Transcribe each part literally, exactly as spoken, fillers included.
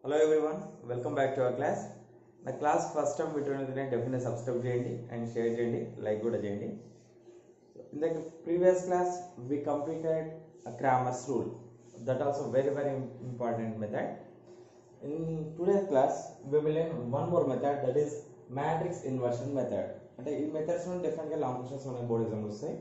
Hello everyone, welcome back to our class. The class first time video definitely subscribe cheyandi and share cheyandi, like kuda cheyandi. In the previous class we completed a Cramer's rule. That also very very important method. In today's class we will learn one more method, that is matrix inversion method. అంటే ఈ methods లో definite గా long questions మనకి board exam వస్తాయి.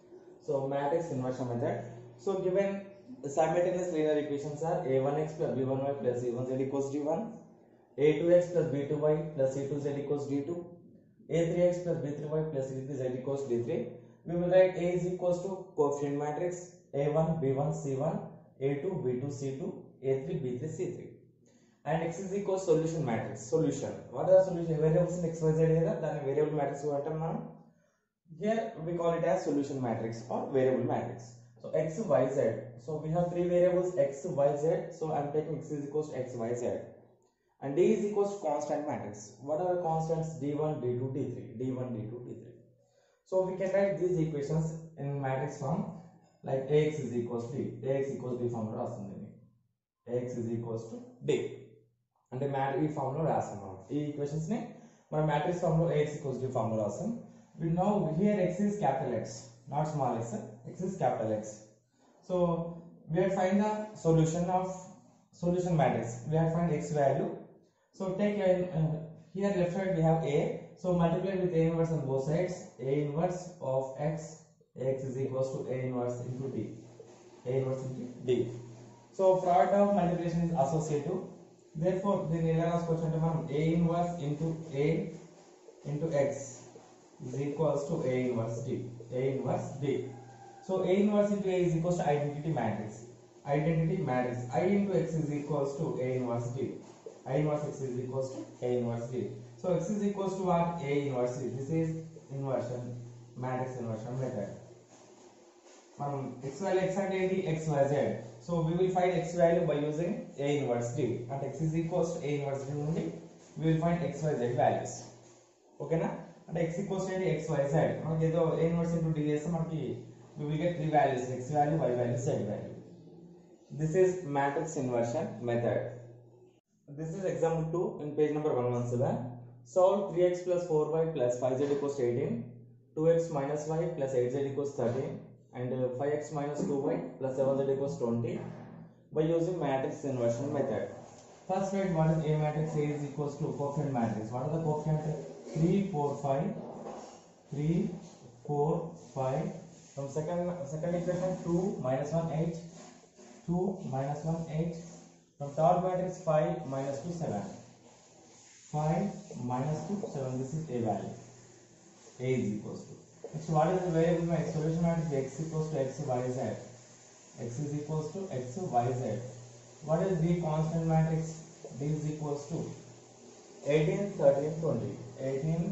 So matrix inversion method. So given simultaneous linear equations are a one x plus b one y plus c one z equals d one, a two x plus b two y plus c two z equals d two, a three x plus b three y plus c three z equals d three. We will write A is equals to coefficient matrix a one b one c one, a two b two c two, a three b three c three, and x is equals solution matrix. Solution, what are the solution? Variables in x y z కదా, దాన్ని variable matrix అంటాం మనం. Here we call it as solution matrix or variable matrix. So x y z, so we have three variables x y z, so I am taking x is equals to x y z, and d is equals to constant matrix. What are the constants? d one d two d three, d one d two d three. So we can write these equations in matrix form, like ax is equals to d, ax equals d form lo రాస్తుంది, ax is equals to d అంటే మ్యాట్ ఈ form లో రాస్తాం మనం ఈ equations ని మనం మ్యాట్రిక్స్ ఫామ్ లో ax equals d ఫామ్ లో రాస్తాం. We know here x is capital X, not small x. X is capital X. So we have find the solution of solution matrix. We have find x value. So take a, uh, here left side we have a. So multiply with a inverse on both sides. A inverse of x, x is equals to a inverse into d. A inverse into d. So product of multiplication is associative. Therefore, the last question a inverse into a into x is equals to a inverse d. A inverse d. So a inverse into a is equals to identity matrix. Identity matrix. I into x is equals to a inverse d. I inverse x is equals to a inverse d. So x is equals to what? A inverse d. This is inversion matrix inversion method. From x value x and a x y z. So we will find x value by using a inverse d. And x is equals to a inverse d only. We will find x y z values. Okay na? And x equals to x y z. మనకి ఏదో a inverse into d చేస్తే మనకి we will get three values, x value, y value, z value. This is matrix inversion method. This is example two in page number one seventeen. Solve three x plus four y plus five z equals to eighteen, two x minus y plus eight z equals thirteen, and five x minus two y plus seven z equals twenty by using matrix inversion method. First write what is A matrix. A is equals to coefficient matrix. What are the coefficient? three, four, five, three, four, five. From second second equation two minus one eight, two minus one eight. From third matrix five minus two seven, five minus two seven. This is A value. A is equals to. Next, what is the variable matrix? Solution matrix x equals to x y z. X is equals to x y z. What is the constant matrix? D is equals to eighteen, thirteen, twenty. eighteen,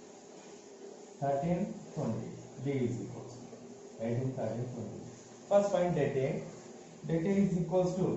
thirteen, twenty. D is equals to eighteen, thirteen, twenty. First find det A. Det A is equals to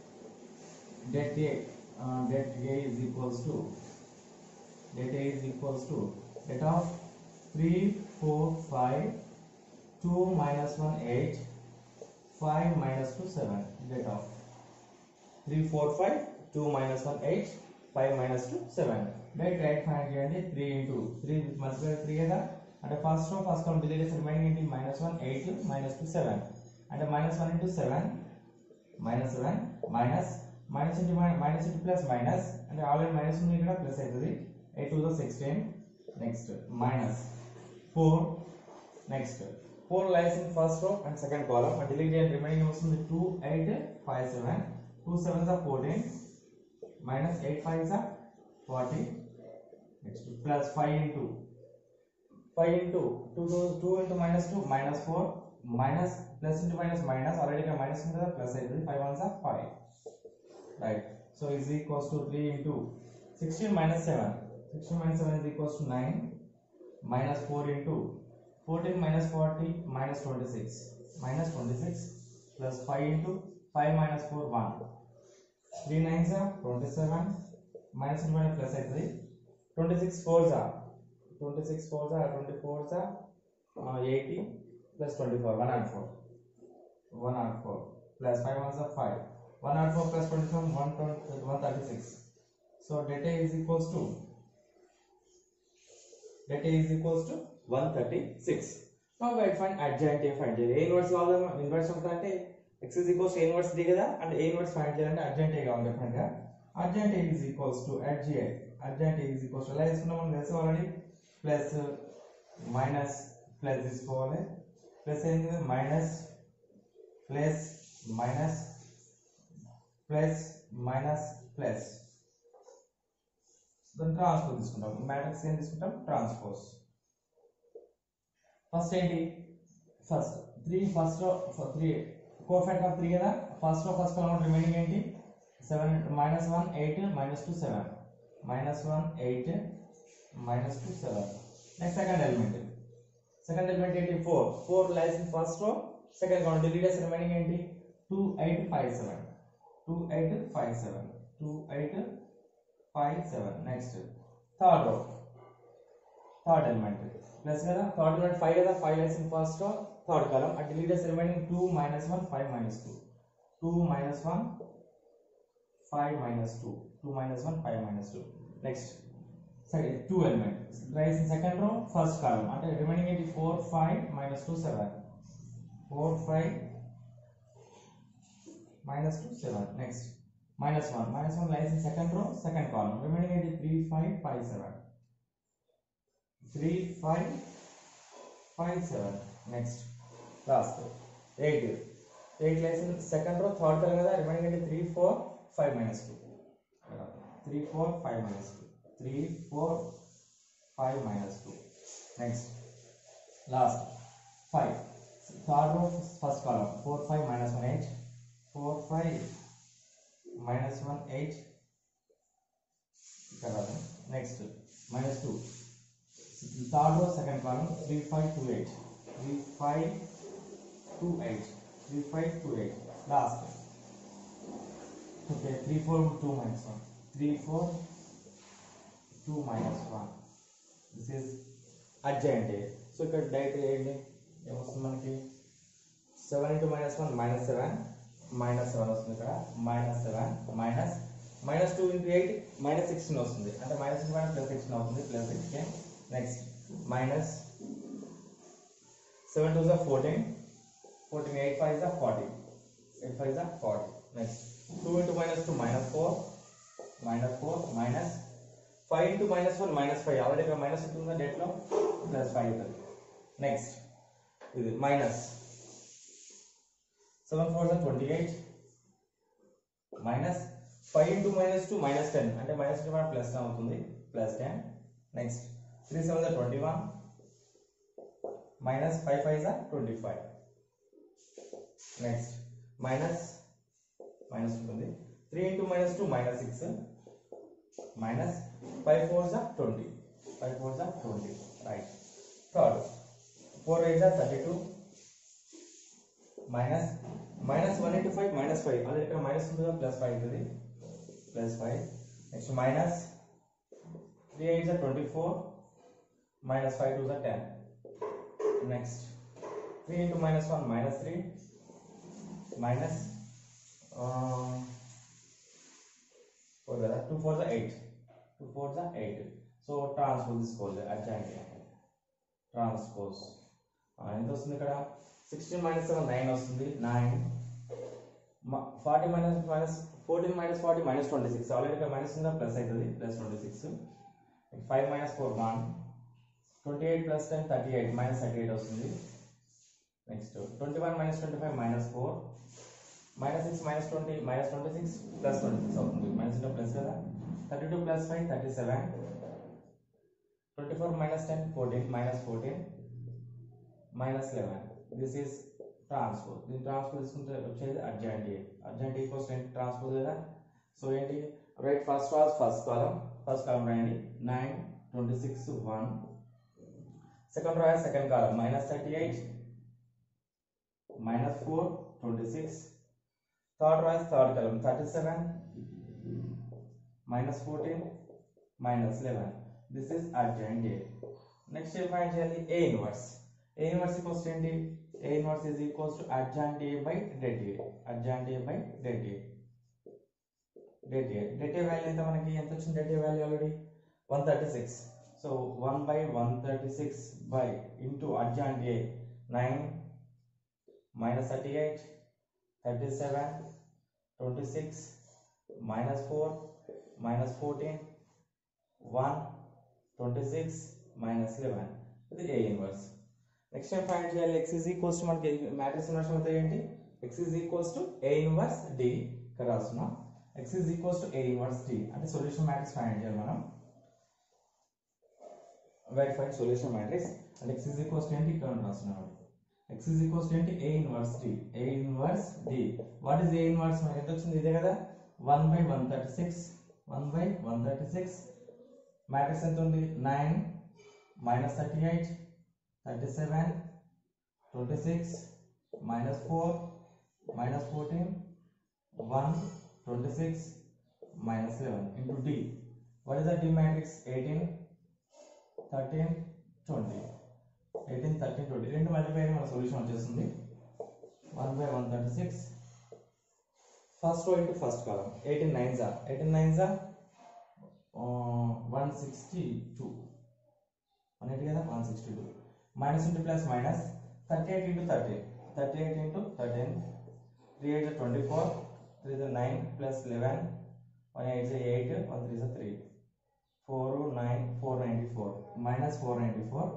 det A. Uh, det A is equals to det A is equals to det of three, four, five, two minus one eight, five minus two seven. Det of three, four, five, two minus one eight, five minus two seven. Right, right, find cheyandi. three into three multiply three kada, and first row first column delete చేస్తే remaining into minus one eight minus two seven, and minus one into seven minus seven minus minus into minus into plus minus, and already minus ఉంది ఇక్కడ plus అవుతుంది. eight to the sixteen. Next minus four. Next four lies in first row and second column, and delete చేయండి. remaining వస్తుంది two, eight, five, seven. two sevens are fourteen, minus eight fives are forty. Next plus five into five into two, two into minus two, minus four, minus plus into minus minus, already minus into the plus eight, five ones are five. Right, so is equals to three into sixteen minus seven, sixteen minus seven is equals to nine, minus four into fourteen minus forty minus twenty-six, minus twenty-six, plus five into five minus four, one. three nines are twenty-seven, minus into minus plus eight, twenty-six fours are twenty-six fours are twenty-fours are uh, eighty plus twenty-four, one hundred four, one hundred four, plus five ones are five, one oh four plus twenty-seven, one thirty-six. So delta A is equals to delta A is equals to one thirty-six. Now we find adjoint A find చేయాలి. A inverse కావాలా inverse అంటే x is equals to A inverse D కదా అంటే A inverse find చేయాలంటే adjoint A కావాలి definite గా. Adjoint A is equals to adjoint adjoint A is equals to ఎలా తీసుకున్నాం మనం తెలుసు ఆల్రెడీ ప్లస్ మైనస్ ప్లస్ తీసుకోవాలి ప్లస్ ఏంటి minus plus minus plus minus plus దాని ట్రాన్స్పోజ్ తీసుకుంటాం మ్యాట్రిక్స్ ఏం తీసుకుంటాం ట్రాన్స్పోజ్ ఫస్ట్ ఏంటి first three first three coefficient of three కదా ఫస్ట్ లో ఫస్ట్ కాలం రిమైనింగ్ ఏంటి seven minus one eight minus two seven minus one eight minus two seven next second element second element ఏంటి four four lies in first row second column deletes remaining ఏంటి two eight five seven two eight five seven two eight five seven next third row third element plus కదా third element five కదా five lies in first row third column ఆ deletes remaining two minus one five minus two two minus one five minus two two minus one five minus two next second two element rise in second row first column ante remaining is four five minus two seven four five minus two seven next minus one minus one lies in second row second column remaining is three five five seven three five five seven next last eight eight lies in second row third column kada remaining is three four five minus two three four five minus two three four five minus two next last five third row first column four five minus one eight four five minus one eight next minus two third row second column three five two eight three five two eight three five two eight last okay three four two minus one three four two minus one this is adjoint A so ఇక్కడ direct ఏంటి ఏమొస్తుంది మనకి seven into minus one minus seven minus seven వస్తుంది ఇక్కడ minus seven minus minus two into eight minus sixteen వస్తుంది అంటే minus sixteen plus sixteen అవుతుంది plus sixteen next minus seven two is fourteen fourteen eight five is forty eight five is forty next two into minus two minus four minus four minus five into minus one minus five already ఇక్కడ minus ఉంటుందా det లో plus five అవుతుంది next ఇది minus seven four is twenty-eight minus five into minus two minus ten అంటే minus two మన plus అవుతుంది plus ten next three seven is twenty-one minus five five is twenty-five next minus minus ఉంటుంది three into minus two minus six minus five four is twenty five four is twenty right third four eight is thirty-two minus minus one into five minus five అదే ఇక్కడ minus ఉంటుంది plus five ఉంటుంది plus five next minus three eight is twenty-four minus five two is ten next three into minus one minus three minus uh, four is two four is eight two four is eight so transpose this called adjoint transpose ఎంత వస్తుంది ఇక్కడ sixteen minus seven nine వస్తుంది nine forty minus minus fourteen minus forty minus twenty-six already ఇక్కడ minus ఉందా plus అవుతుంది plus twenty-six five minus four one twenty-eight plus ten thirty-eight minus thirty-eight వస్తుంది next twenty-one minus twenty-five minus four minus six minus twenty minus twenty-six plus twenty-six అవుతుంది minus ఇంకా plus కదా thirty-two plus five thirty-seven twenty-four minus ten fourteen minus fourteen minus eleven this is transpose దీని transpose తీసుకుంటే వచ్చేది adjoint A adjoint equals ఏంటి transpose కదా so ఏంటి right first was first column first column రాయండి nine twenty-six one second row second column minus thirty-eight minus four twenty-six third row third column thirty-seven minus fourteen minus eleven this is adjoint A next we find A inverse A inverse equals to A inverse is equals to adjoint A by det A adjoint A by det A det A det A value ఎంత మనకి ఎంత వచ్చింది det A value already one thirty six so one by one thirty six by into adjoint A nine minus thirty eight thirty seven twenty six minus four minus fourteen one twenty six minus eleven ఇది A inverse next time find చేయాలి x is equals to మనకి matrix inverse అవుతాయి ఏంటి x is equals to a inverse d ఇక్కడ రాస్తున్నాం x is equals to a inverse d అంటే solution matrix find చేయాలి మనం వెయిట్ ఫైండ్ సొల్యూషన్ మ్యాట్రిక్స్ అంటే x ఈజ్ ఈక్వల్స్ టు ఏంటి ఇక్కడ రాస్తున్నాం x ఈజ్ ఈక్వల్స్ టు ఏంటి a inverse d a inverse d what is a inverse మనకి ఎంత వచ్చింది ఇదే కదా one by one thirty six one by one thirty six matrix ఎంత ఉంది nine minus thirty eight thirty seven twenty six minus four minus fourteen one twenty six minus eleven into D what is the D matrix eighteen thirteen twenty eighteen thirteen twenty రెండు multiply అయిన మన solution వచ్చేస్తుంది one by one thirty six first row into first column eighteen nine జా eighteen nine జా one sixty two one eighty కదా one sixty two minus into plus minus thirty eight into thirteen thirty eight into thirteen three eight twenty four three nine plus eleven one eight eight one three three four nine four ninety four minus four ninety four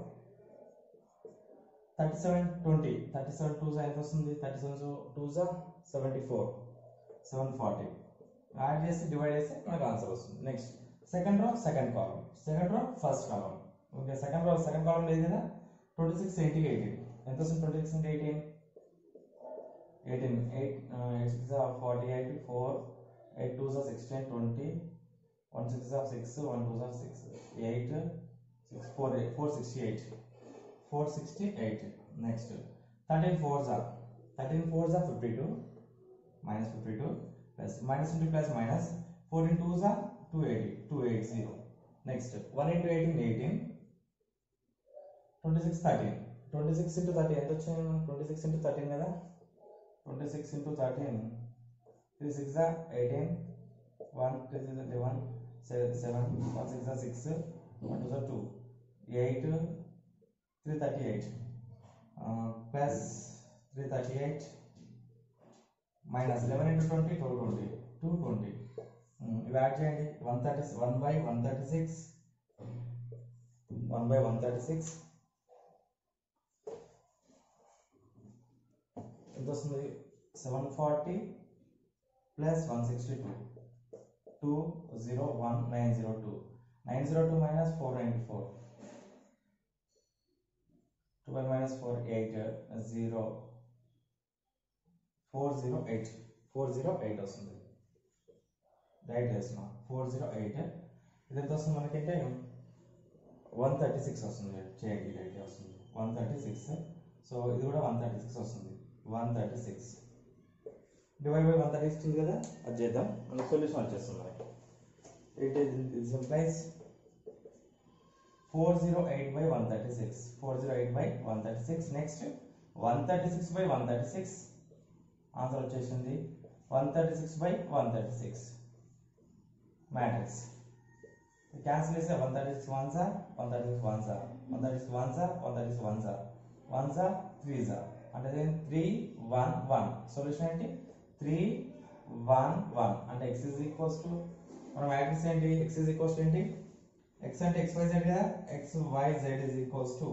thirty seven twenty thirty seven two జా ఎంత వస్తుంది thirty seven two జా seventy four seven forty add చేసి divide చేస్తే మనకు answer వస్తుంది next second row second column second row first column okay second row second column లేదు కదా ట్వంటీ సిక్స్ ఎయిటీ ఎయిటీన్ ఎంత వస్తుంది twenty six into eighteen eighteen eight eight six forty eight four eight two sixteen twenty one six six one two six eight six four eight four sixty eight four sixty eight next thirteen four జా thirteen four జా fifty two minus fifty two plus minus into plus minus fourteen two జా two eighty two eight zero next one into eighteen eighteen twenty six thirteen twenty six into thirteen ఎంత వచ్చింది twenty six into thirteen కదా twenty six into thirteen three six eighteen one three six eleven seven one six six one two two eight three thirty eight plus three thirty eight minus eleven into twenty two twenty two twenty ఇవి add చేయండి one thirty one by one thirty six one by one thirty six ఎంత వస్తుంది seven forty plus one sixty two two zero one nine zero two nine zero two minus four ninety four twelve minus four eight zero four zero eight four zero eight వస్తుంది write చేస్తున్నాం four zero eight ఇది ఎంత వస్తుంది మనకంటే one thirty six వస్తుంది చేయండి right వస్తుంది one thirty six so ఇది కూడా వన్ థర్టీ సిక్స్ వస్తుంది one thirty six divide by one thirty six కదా అది చేద్దాం మన సొల్యూషన్ వచ్చేస్తుంది మనకి it is implies four zero eight by one thirty six four zero eight by one thirty six next one thirty six by one thirty six answer వచ్చేసింది one thirty six by one thirty six matrix cancel చేస్తే one thirty six one sir one thirty six one sir one thirty six one sir one thirty six one sir one sir three sir అంటే three one one solution ఏంటి three one one అంటే x is equals to మన matrix ఏంటి x is equals to ఏంటి x అంటే x y z కదా x y z is equals to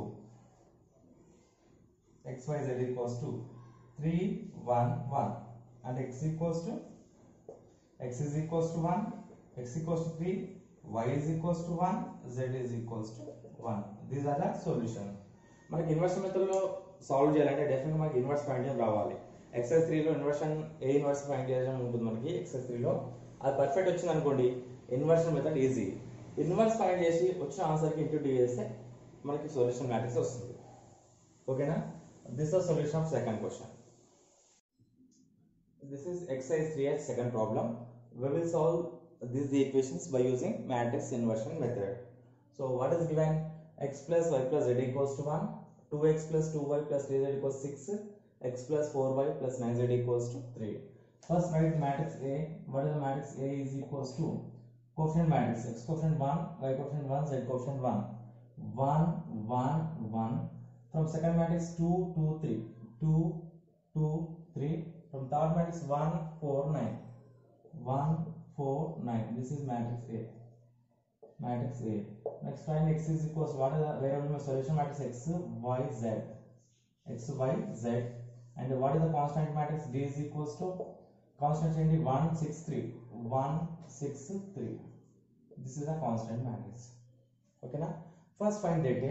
x y z equals to three one one and x equals to x is equals to one, x equals to three, y is equals to one, z is equals to one. These are the solution. మనకి inversion method లో solve చేయాలంటే definite మనకి inverse find చేయడం రావాలి. Exercise three లో inversion A inverse find చేయడం ఉంటుంది మనకి ఎక్సర్సైజ్ త్రీ లో. అది పర్ఫెక్ట్ వచ్చింది అనుకోండి inversion method easy. Inverse find చేసి వచ్చిన ఆన్సర్ కి ఇంటూ చేస్తే మనకి సొల్యూషన్ మ్యాట్రిక్స్ వస్తుంది. ఓకేనా? This is solution of second question. This is exercise three H second problem. We will solve these equations by using matrix inversion method. So what is given? X plus y plus z equals to one, two x plus two y plus three z equals six, x plus four y plus nine z equals to three. First write matrix A. What is the matrix A is equals to coefficient matrix x coefficient one, y coefficient one, z coefficient one. one, one, one. From second matrix two, two, three. two, two, three. From third matrix one, four, nine. one, four, nine. This is matrix A. Matrix A. Next find x is equals to what is the variable solution matrix x, y, z. X, y, z. And what is the constant matrix? D is equals to constant change one, six, three. one, six, three. This is the constant matrix. Okay na? First find data.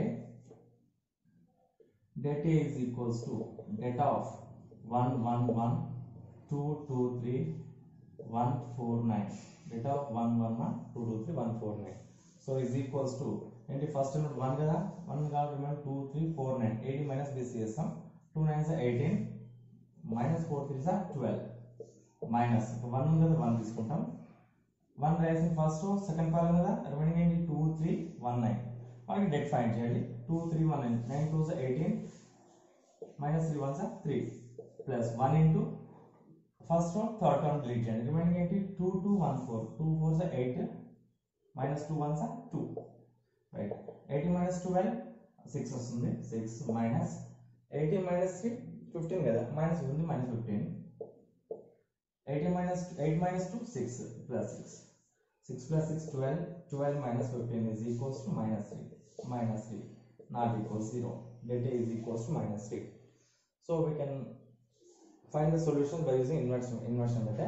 Data is equals to data of one, one, one, two, two, three, one, four, nine. Data of one, one, one, two, two, three, one, four, nine. So is equals to and the first element one kada one got remember two, three, four, nine. eighty minus B C S sum. two nines are eighteen minus four threes are twelve. Minus one ఉంది one తీసుకుంటాం. one raising first row second column కదా remaining ఏంటి two, three, one, nine. మనకి det find చేయాలి. two, three, one, nine. nine twos are eighteen minus three ones are three plus one into first row third column delete చేయండి. Remaining ఏంటి two, two, one, four. two fours are eight minus two ones are two. Right. eighteen minus twelve six వస్తుంది. six minus eighteen minus three fifteen కదా minus ఉంది minus fifteen. eighteen minus eight minus two six plus six. six plus six twelve. twelve minus fifteen is equals to minus three. Minus three not equals zero. Data is equals to minus three. So we can find the solution by using inversion inversion method.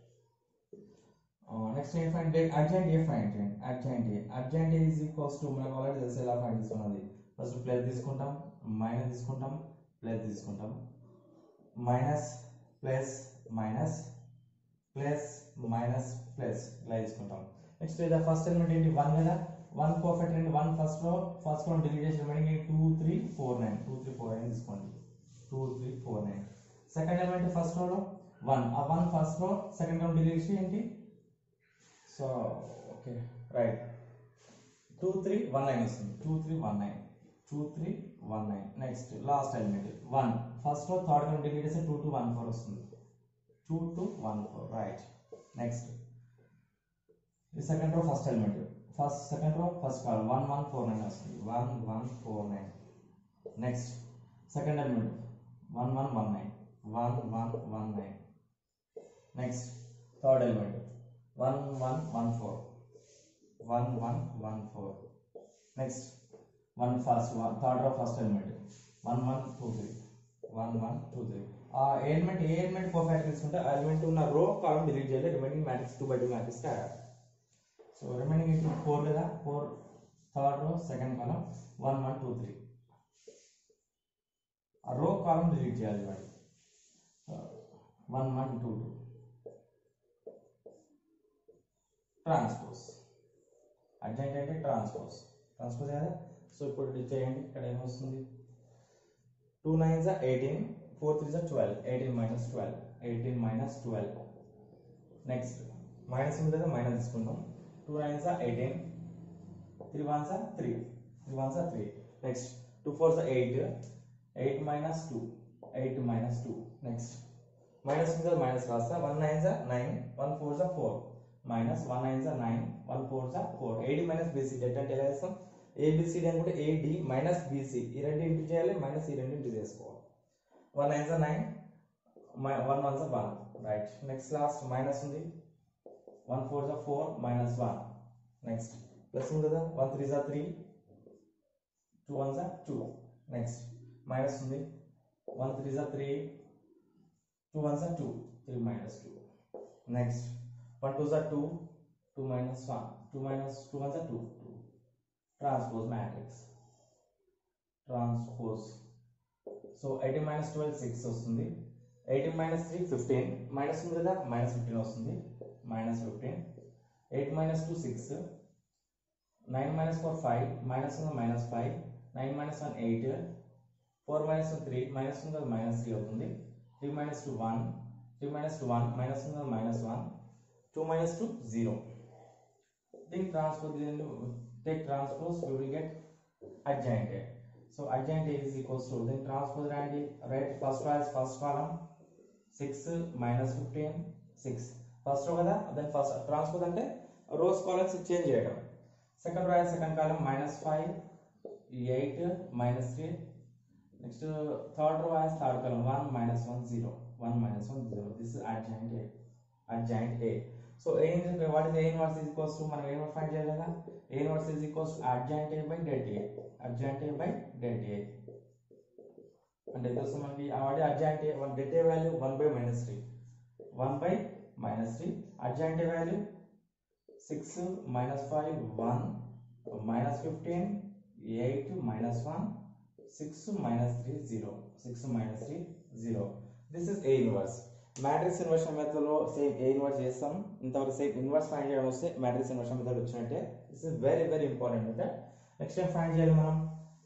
Uh, next we find adjoint A find చేయండి. adjoint A adjoint A is equals to మనకు already తెలుసు ఎలా find చేసుకున్నది. First plus తీసుకుంటాం minus తీసుకుంటాం plus తీసుకుంటాం minus plus minus plus minus plus ఇలా తీసుకుంటాం. నెక్స్ట్ ఇద ఫస్ట్ ఎలిమెంట్ ఏంటి one కదా one perfect and one first row first row delete చేసి రిమైనింగ్ ఏంటి two, three, four, nine. two, three, four, nine తీసుకోండి. two, three, four, nine. Second element first రోలో one ఆ one first row second row delete చేసి ఏంటి so okay right two, three, one, nine వస్తుంది. two, three, one, nine. two, three, one, nine. Next last element one first row third row delete చేస్తే two, two, one, four వస్తుంది. two, two, one, four. Right. Next. The second row first element. First second row first column one, one, four, nine వస్తుంది. one, one, four, nine. Next. Second element one, one, one, nine. one, one, one, nine. Next. Third element one, one, one, four. one, one, one, four. Next. One first one third row first element one, one, two, three. one, one, two, three. ఆ element ఏ element perfect తీసుకుంటే ఆ element ఉన్న row column delete చేయాలి. Remaining matrix two by two matrix రాయాలి. So remaining ఏంటి four కదా four third row second column one, one, two, three. ఆ రో కాలమ్ డిలీట్ చేయాలి వాడి one, one, two, two. Transpose adjoint అంటే ట్రాన్స్పోజ్ ట్రాన్స్పోజ్ కదా. సో ఇప్పుడు డిలీట్ చేయండి. ఇక్కడ ఏమొస్తుంది two nines are eighteen. four threes are twelve. eighteen minus twelve. eighteen minus twelve. Next. Minus ఉంది కదా మైనస్ తీసుకుంటాం. two nines are eighteen. three ones are three. three ones are three. Next. two fours are eight. eight minus two. eight minus two. Next. Minus ఉంది కదా minus రాస్తా. one nines are nine. one fours are four. Minus one nines are nine. one fours are four. A D minus B C. Det అంటే ఎలా చేస్తాం A B C D అనుకుంటే A D minus B C. ఈ రెండు into చేయాలి minus ఈ రెండు into చేసుకోవాలి. one nines are nine, one ones are one. Right. Next last minus ఉంది. one fours are four minus one. Next plus ఉంది కదా one threes are three. two ones are two. Next minus ఉంది. one threes are three. two ones are two. three minus two. Next one twos are two. two minus one. two minus two ones are two. two. Transpose matrix. Transpose. So eighteen minus twelve six వస్తుంది. eighteen minus three fifteen. Minus ఉంది కదా minus fifteen వస్తుంది. Minus fifteen. eight minus two six. nine minus four five. Minus ఉంది minus five. nine minus one eight. four minus one three. Minus ఉంది కదా minus three అవుతుంది. three minus two one. three minus two one. Minus ఉంది కదా minus one. two minus two zero. Then transpose take transpose we will get adjoint A. So adjoint A is equals to then transpose and write first row as first column, six minus fifteen six first row కదా, then first transpose అంటే rows columns change చేయడం. Second row second column minus five eight minus three. Next third row third column one minus one zero one minus one zero. This is adjoint A. adjoint A. So A is what is A inverse is equals to మనం A inverse find చేయాలి కదా. A inverse is equals to adjoint A by det A. adjoint A by det A. అంటే దోస్తు మనకి already adjoint A one det A value one by minus three. one by minus three. adjoint A value six minus five one minus fifteen eight minus one six minus three zero. six minus three zero. This is A inverse. Matrix inversion method లో same A inverse చేస్తాం. ఇంతవరకు same inverse find చేయడం వస్తే matrix inversion method వచ్చినట్టే. This is very very important method. Next time find చేయాలి మనం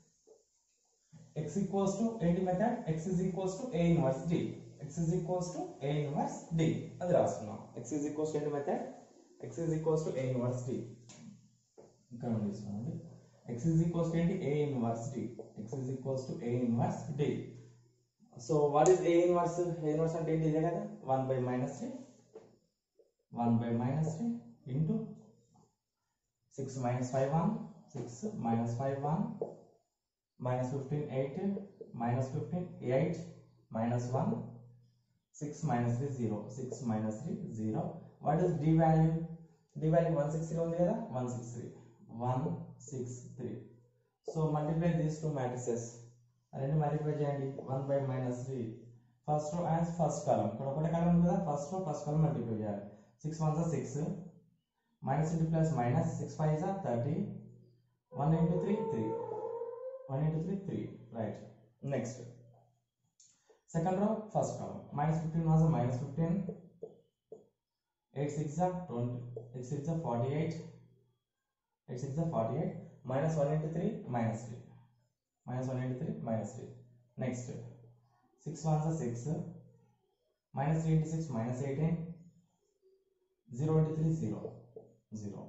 x equals to ఏంటి method, x is equals to a inverse d. x is equals to a inverse d అది రాస్తున్నాం. x is equals to ఏంటి method, x is equals to a inverse d. ఇక్కడ తీసుకోండి. x is equals to ఏంటి a inverse d. x is equals to a inverse d. So what is A inverse? A inverse అంటే ఏంటి ఇదే కదా, one by minus three one by minus three into six minus five one six minus five one minus fifteen eight minus fifteen eight minus one six minus three zero. six minus three zero. What is D value? D value one sixty-three ఉంది కదా, one sixty-three one sixty-three. So multiply these two matrices. రెండు multiply చేయండి. one by minus three first row and first column, ఇక్కడ ఒకటే column ఉంది కదా, first row first column multiply చేయాలి. Six ones are six minus into plus minus six five are thirty one into three three one into three three right. Next second row first column minus fifteen ones are minus fifteen eight six are twenty eight six are forty eight eight six are forty eight minus one into three minus three minus one into three minus three. Next six ones are six minus three into six minus eighteen zero into three zero zero.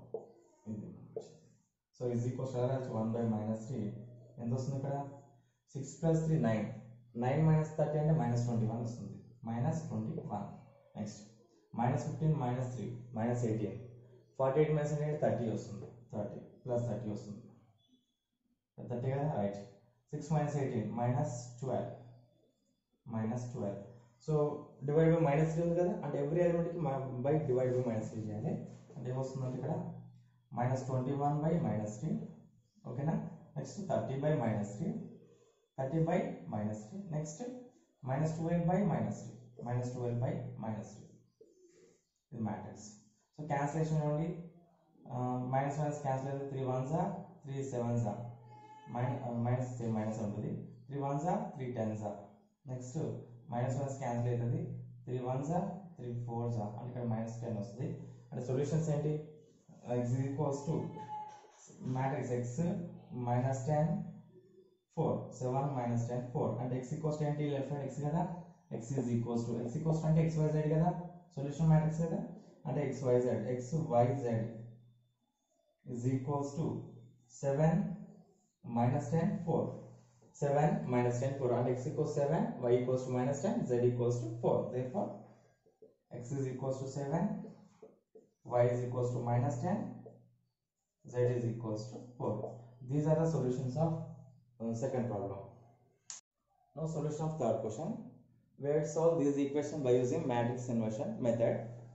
So is equal to one by minus three. ఎంత వస్తుంది ఇక్కడ, six plus three nine nine minus thirty అంటే minus twenty-one వస్తుంది, minus twenty-one. Next minus fifteen minus three minus eighteen forty-eight minus అంటే thirty వస్తుంది, thirty plus thirty వస్తుంది, thirty కదా right. six minus eighteen minus twelve minus twelve. So divide by minus three ఉంది కదా, అంటే every element కి by divide by minus three చేయాలి. అంటే ఏమొస్తుందంటే ఇక్కడ minus twenty-one by minus three. ఓకేనా. Next thirty by minus three thirty by minus three. Next minus twelve by minus three minus twelve by minus three. ఇది matrix. So cancellation ఇవ్వండి. Minus minus cancel అయితే three ones ఆ three sevens ఆ minus minus ఉంటుంది, three ones ఆ three tens ఆ. Next minus ones cancel అవుతుంది, three ones ఆ త్రీ ఫోర్స్ ఆ, అంటే ఇక్కడ మైనస్ టెన్ వస్తుంది. అంటే సొల్యూషన్స్ ఏంటి, x equals to matrix x minus ten four seven minus ten four. అంటే ఎక్స్ ఈక్వల్స్ టు ఏంటి, లెఫ్ట్ సైడ్ ఎక్స్ కదా, x is equals to x equals to అంటే ఎక్స్ వై జెడ్ కదా, solution matrix కదా, అంటే x y z x y z is equals to seven minus ten four seven minus ten four, and x equals seven, y equals to minus ten, z equals to four. Therefore x is equals to seven, y is equals to minus ten, z is equals to four. These are the solutions of uh, second problem. Now solution of third question. We have solved this equation by using matrix inversion method.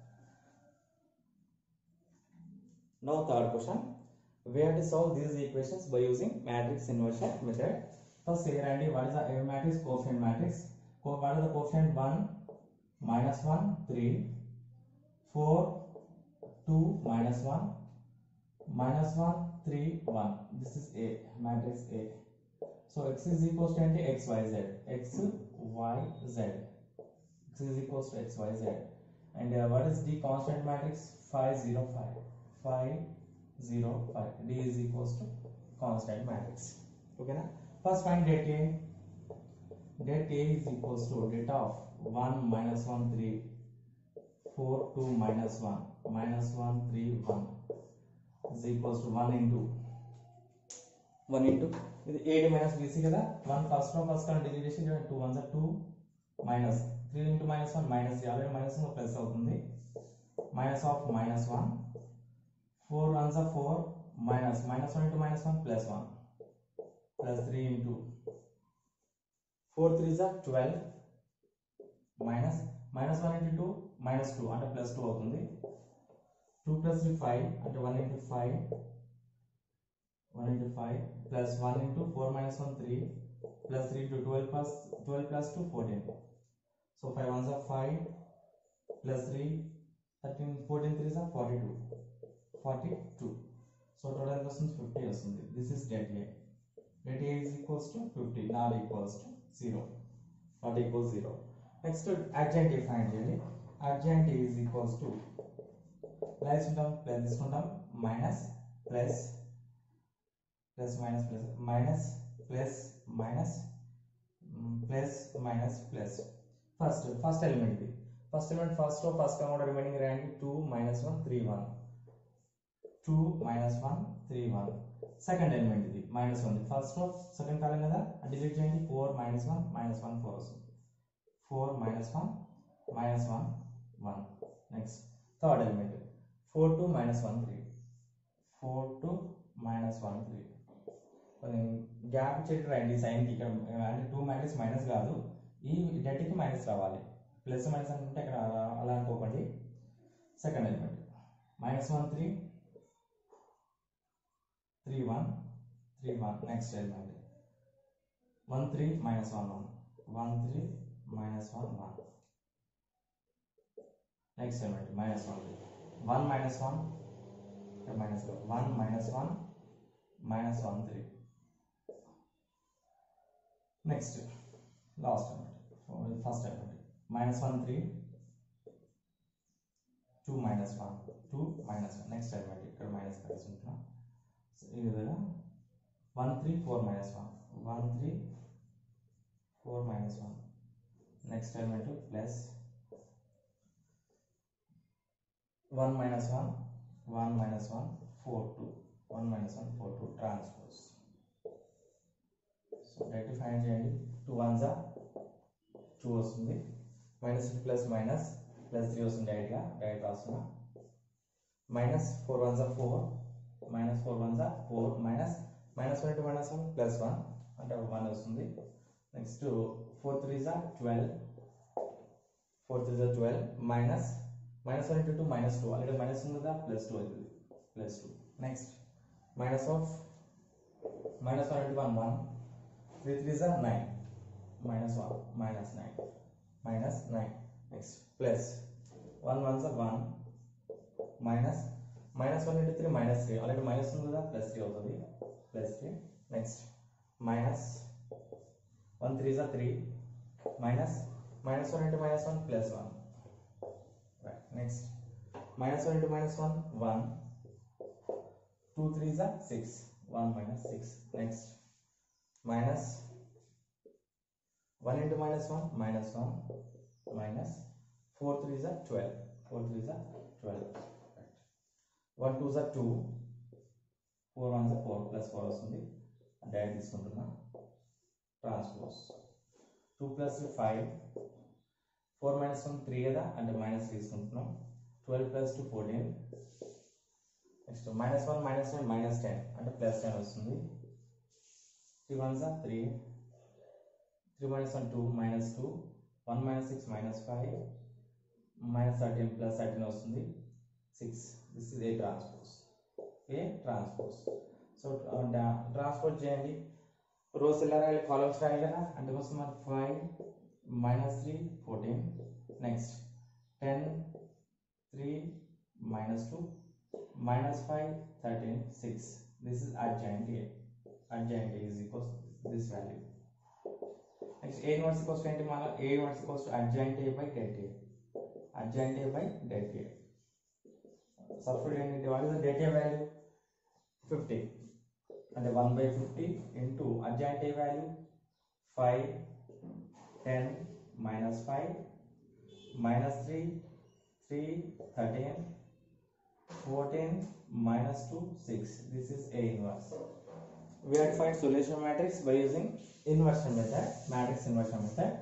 Now third question, we have to solve these equations by using matrix inversion method. First here and what is the A matrix, coefficient matrix. What is the coefficient, one minus one three four two minus one minus one three one. This is A matrix A. So x is equals to x y z x y z x is equals to x y z. And uh, what is the constant matrix, five zero five five zero five. D is equals to constant matrix. Okay na. First find det A. Det A is equals to det of one minus one three four two minus one minus one three one is equals to one into one into ఇది A D minus B C కదా, one first row first column delete చేసి two ones are two minus three into minus one minus three already minus plus అవుతుంది minus of minus one four ones of four minus minus one into minus one plus one plus three into four three జా twelve minus minus one into two minus two అంటే plus two అవుతుంది two plus three five అంటే one into five one into five plus one into four minus one three plus three into twelve plus twelve plus two fourteen so five ones of five plus three thirteen fourteen three జా forty two forty two so total వస్తుంది fifty వస్తుంది this is det A det A is equals to fifty not equals to zero not equals zero next adjoint A find చేయండి adjoint A is equals to plus ఉంటాం plus తీసుకుంటాం minus plus plus minus plus minus plus minus plus minus plus first first element ఇది first element first row first common remaining రాయండి two minus one three one two minus one three one second element ఇది minus one first row second column కదా delete చేయండి four minus one minus one four వస్తుంది four minus one minus one one next third element four two minus one three four two minus one three gap ఇచ్చేటి రండి సైన్కి ఇక్కడ అంటే two minus minus కాదు ఈ డెట్కి మైనస్ రావాలి ప్లస్ మైనస్ అనుకుంటే ఇక్కడ అలా అనుకోకండి second element minus one three three one three one next element one three minus one one one three minus one one next element minus one three one minus one minus one minus one minus one three next last element first element minus one three two minus one two minus one next element ఇక్కడ minus కలిసి ఉంటున్నాం ఈ విధంగా one three four minus one one three four minus one next element plus one minus one one minus one four two one minus one four two transpose so direct find చేయండి two one జా two వస్తుంది minus plus minus plus three వస్తుంది డైరెక్ట్గా direct రాస్తున్నా minus four one జా four minus four one జా four minus minus one into minus one plus one అంటే one వస్తుంది నెక్స్ట్ ఫోర్ త్రీ జా ట్వెల్వ్ ఫోర్ త్రీ జా twelve minus minus one into two minus two already minus ఉంది కదా plus two అవుతుంది plus two next minus of minus one into one one three three జా nine minus one minus nine minus nine next plus one one జా one minus minus one into three minus three already minus ఉంది కదా plus three అవుతుంది plus three next minus one three జా three minus minus one into minus one plus one next minus one into minus one one two three జా six one minus six next minus one into minus one minus one minus four three జా twelve four three జా twelve one two జా two four one జా four plus four వస్తుంది direct తీసుకుంటున్నా transpose two plus five four minus one three కదా అంటే minus తీసుకుంటున్నాం twelve plus two fourteen next minus one minus nine minus ten అంటే plus ten వస్తుంది three one జా three three minus one two minus two one minus six minus five minus thirteen plus thirteen వస్తుంది six this is A transpose A transpose so transpose చేయండి rows ఎలా రాయాలి columns రాయాలి కదా అందుకోసం మనకి five minus three fourteen next ten three minus two minus five thirteen six this is adjoint A adjoint A is equals this value next A inverse equals to ఏంటి మన A inverse equals to adjoint A by det A adjoint A by det A substitute ఏంటి what is the det A value fifty అంటే one by fifty into adjoint A value five ten minus five minus three three thirteen fourteen minus two six this is A inverse we have to find solution matrix by using inversion method matrix inversion method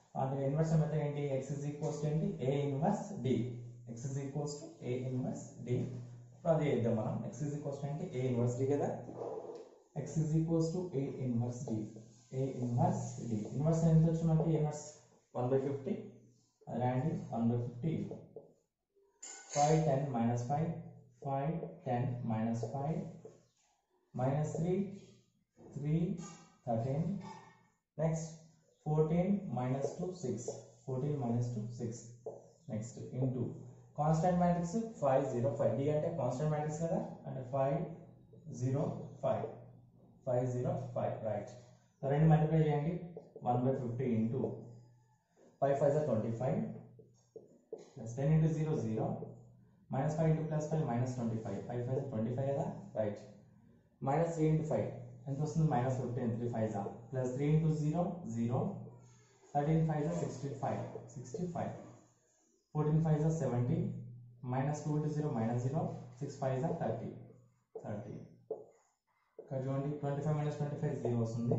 అందులో inverse method ఏంటి x is equals to ఏంటి a inverse d x is equals to a inverse d ఇప్పుడు అది చేద్దాం మనం x is equals to ఏంటి a inverse d కదా x is equals to a inverse d a inverse d inverse ఎంత వచ్చింది మనకి inverse one by fifty రాయండి one by fifty five ten minus five five ten minus five minus three three thirteen next fourteen minus two six fourteen minus two six next into constant matrix five zero five d అంటే constant matrix కదా అంటే five zero five five zero five right రెండు multiply చేయండి one by fifty into five five is twenty-five plus ten into zero zero minus five into plus five minus twenty-five five five is twenty-five కదా right minus three into five ఎంత వస్తుంది minus fifteen three five is plus three into zero zero thirteen five is sixty-five sixty-five fourteen five is seventy minus two into zero minus zero six five is thirty thirty ఇక్కడ చూడండి twenty-five minus twenty-five zero వస్తుంది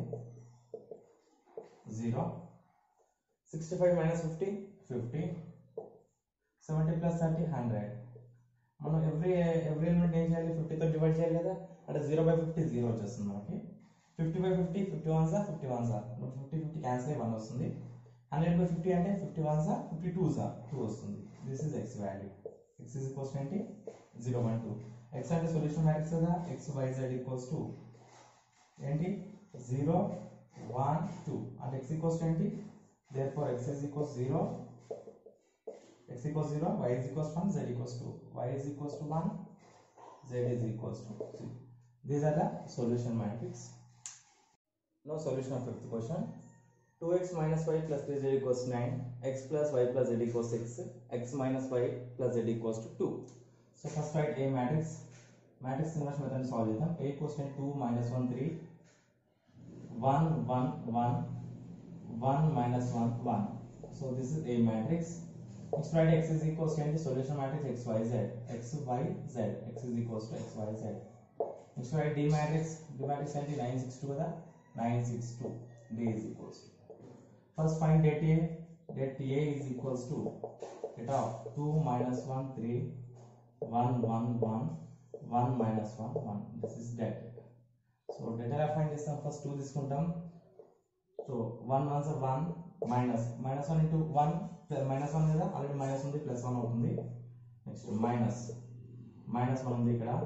zero sixty-five minus fifty fifty seventy plus thirty one hundred మనం every every element ఏం చేయాలి fifty తో divide చేయాలి కదా అంటే zero by fifty zero వచ్చేస్తుంది మనకి fifty by fifty fifty ones are fifty ones are fifty fifty cancel అయ్యి one వస్తుంది one hundred by fifty అంటే fifty ones are fifty twos are two వస్తుంది this is x value x is equals to ఏంటి zero one two x అంటే solution matrix కదా x y z equals to ఏంటి zero one two అంటే x equals to ఏంటి therefore x is equals zero x equals zero y is equals one z equals two y is equals to one z is equals to two. These are the solution matrix. Now solution of fifth question. two x minus y plus three z equals nine x plus y plus z equals six x minus y plus z equals to two. So first write a matrix. Matrix inverse method solve చేద్దాం. A equals to two minus one three one one one one minus one one. So this is a matrix. Next write x is equals to the solution matrix x y z x y z x is equals to x y z. Next write D matrix. D matrix అంటే nine six two కదా nine six two D is equals to first find det A. Det A is equals to det of two minus one three one one one one minus one one. This is det. So det ఎలా find చేస్తాం first two తీసుకుంటాం so one ones are one minus minus one into one minus one కదా already minus ఉంది plus one అవుతుంది next minus minus one ఉంది ఇక్కడ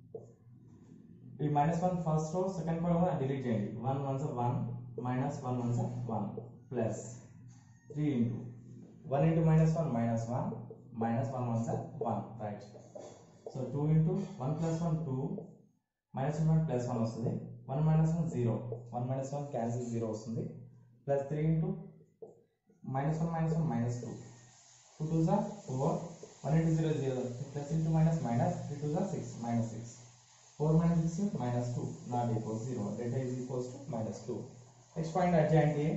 ఈ minus one first row second column delete చేయండి one ones are one minus one ones are one plus three into one into minus one minus one minus one ones are one right so two into one plus one two minus one plus one వస్తుంది one minus one zero one minus one cancel zero వస్తుంది plus three into minus one minus one minus two two twos are four one into zero zero plus into minus minus three twos are six minus six four minus six minus two not equals zero delta is equals to minus two. Next find adjoint A.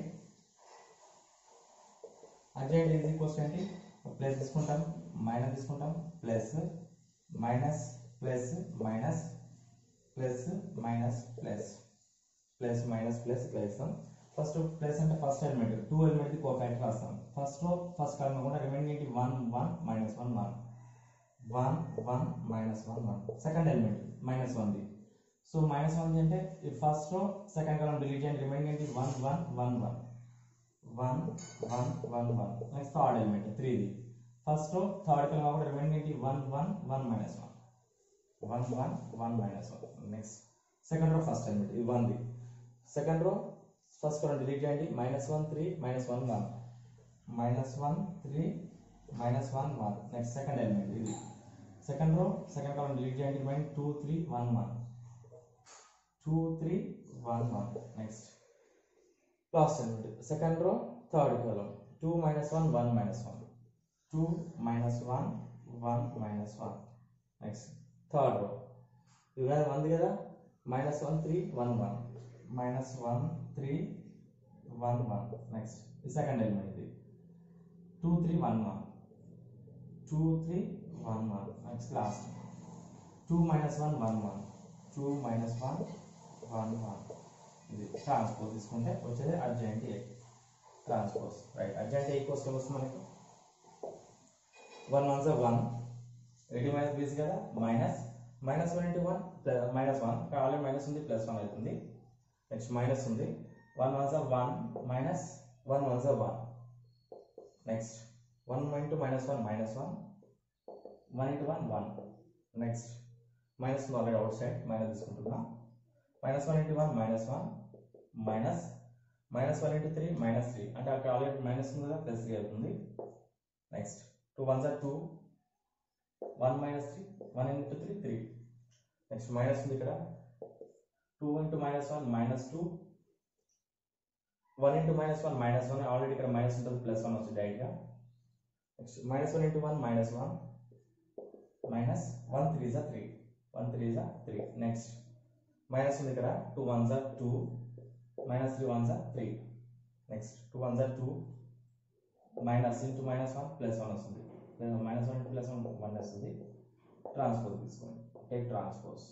Adjoint A is equals to ఏంటి plus తీసుకుంటాం minus తీసుకుంటాం plus minus plus minus plus minus plus plus minus plus plus first plus అంటే first element two element cofactor రాస్తాం first row first column కూడా remaining one one minus one one one one minus one one second element minus one the so minus one అంటే first row second column delete చేయండి remaining ఏంటి one one one one one one one one next third element three the first row third column కూడా remaining ఏంటి one one one minus one one one one minus one next second row first element ఇది one the second row first column delete చేయండి minus one three minus one one minus one three minus one one next second element ఇది second row second column delete చేయండి remaining two three one one two three one one next last element second row third column two minus one one minus one two minus one one minus one next third row ఇది కదా one కదా minus one three one one minus one three one one next ఇది second element ఇది two three one one two three one one next last two minus one one one two minus one one one ఇది transpose తీసుకుంటే వచ్చేది adjoint A transpose right adjoint A equals to వస్తుంది మనకి one one జా one eighty minus BC కదా minus minus one into one minus one already minus ఉంది plus one అవుతుంది next minus ఉంది వన్ వన్ జా వన్ మైనస్ వన్ వన్ జా one next one into minus one minus one one into one one next minus one already outside minus తీసుకుంటున్నా minus one into one minus one minus minus one into three minus three అంటే అక్కడ already minus ఉంది కదా plus three అవుతుంది next two ones are two one minus three one into three three next minus ఉంది ఇక్కడ two into minus one minus two one into minus one minus one ఆల్రెడీ ఇక్కడ minus ఉంటుంది plus one వచ్చి direct గా next minus one into one minus one minus one three is a three one three is a three next minus ఉంది ఇక్కడ two ones are two minus three ones are three next two ones are two minus into minus one plus one వస్తుంది minus one into plus one one వస్తుంది transpose తీసుకోండి take transpose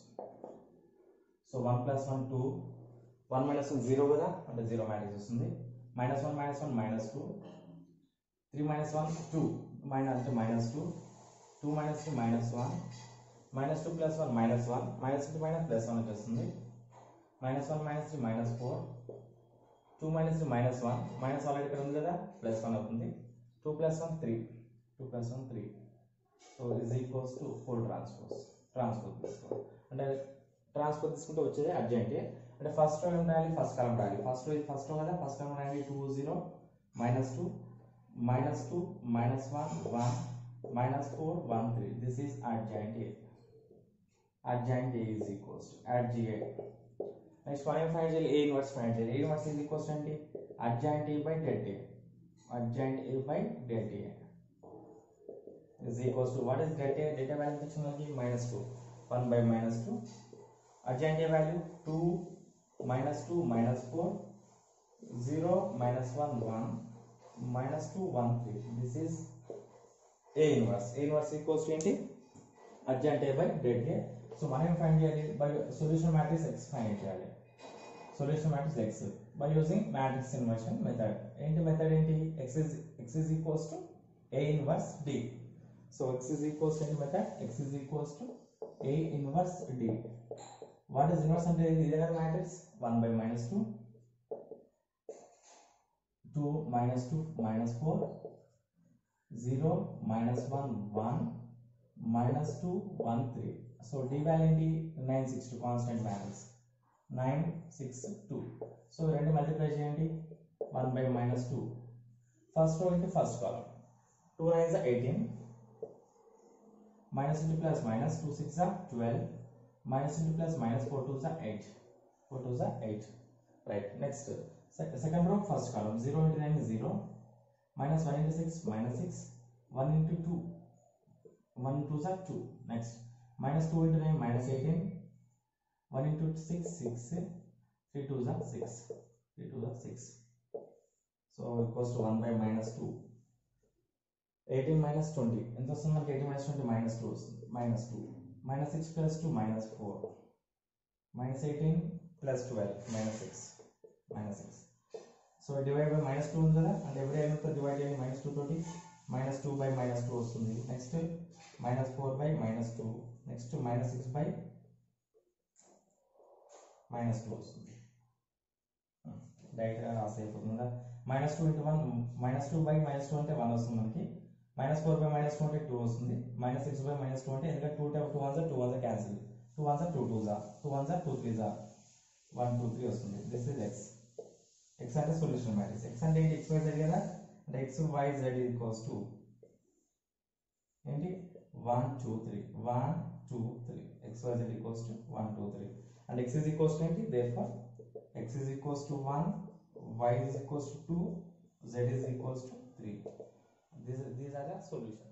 so one plus one two one minus one zero కదా అంటే zero matrix వస్తుంది minus one minus one minus two three minus one two minus అంటే minus two two minus three minus one minus two plus one minus one minus into minus plus one వచ్చేస్తుంది minus one minus three minus four two minus three minus one minus already ఇక్కడ ఉంది కదా plus one అవుతుంది two plus one three two plus one three so is equals to full transpose transpose తీసుకోవాలి అంటే transpose తీసుకుంటే వచ్చేది adjoint అంటే first row ఏం రాయాలి ఫస్ట్ కాలమ్ రాయాలి ఫస్ట్ రో ఫస్ట్ రో కదా ఫస్ట్ కాలమ్ రాయాలి two zero minus two minus two minus one one minus four one three this is adjoint A adjoint A is equals to adj A next one find A inverse find A A inverse is equals to అంటే adjoint A by delta A adjoint A by delta A is equals to what is delta A delta value వచ్చింది minus two one by minus two adjoint A value two minus two minus four zero minus one one minus two one three this is A inverse A inverse equals to ఏంటి adjoint A by delta A సో మనం find చేయాలి by solution matrix X find చేయాలి solution matrix X by using matrix inversion method ఏంటి method ఏంటి X is X is equals to A inverse D సో X is equals to ఏంటి method X is equals to A inverse D what is inverse అంటే ఇది కదా matrix one by minus two two minus two minus four zero minus one one minus two one three so D value nine six two constant matrix nine six two so రెండు multiply చేయండి one by minus two first row into first column two nines are eighteen minus into plus minus two six are twelve minus into plus minus four twos are eight four twos are eight right next second row first column zero into nine is zero minus one into six minus six one into two one twos are two next minus two into nine minus eighteen one into six six three twos are six three twos are six so equals to one by minus two eighteen minus twenty ఎంత వస్తుంది మనకి eighteen minus twenty minus two వస్తుంది minus two minus six plus two minus four minus eighteen plus twelve minus six minus six so divide by minus two ఉంది కదా అంటే every element తో divide చేయండి minus two తోటి minus two by minus two వస్తుంది next minus four by minus two next minus six by minus two వస్తుంది direct గా రాసేయకపోతుంది కదా minus two into one minus two by minus two అంటే one వస్తుంది మనకి minus four by minus two అంటే two వస్తుంది minus six by minus two అంటే ఎందుకంటే two two ones are two ones are cancel two ones are two twos are two ones are two threes are one two three వస్తుంది this is x x అంటే solution matrix x అంటే ఏంటి xyz కదా అంటే xyz equals to ఏంటి one two three one two three xyz equals to one two three and x is equals to ఏంటి therefore x is equals to one y is equals to two z is equals to three these these are the solutions